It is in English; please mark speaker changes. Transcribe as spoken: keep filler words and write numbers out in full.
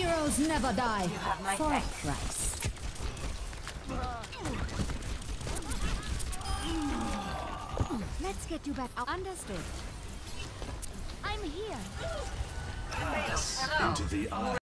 Speaker 1: Heroes never die
Speaker 2: my
Speaker 1: for a
Speaker 2: thanks.
Speaker 1: price. Let's get you back out. Understood. I'm here.
Speaker 3: Pass into the eye.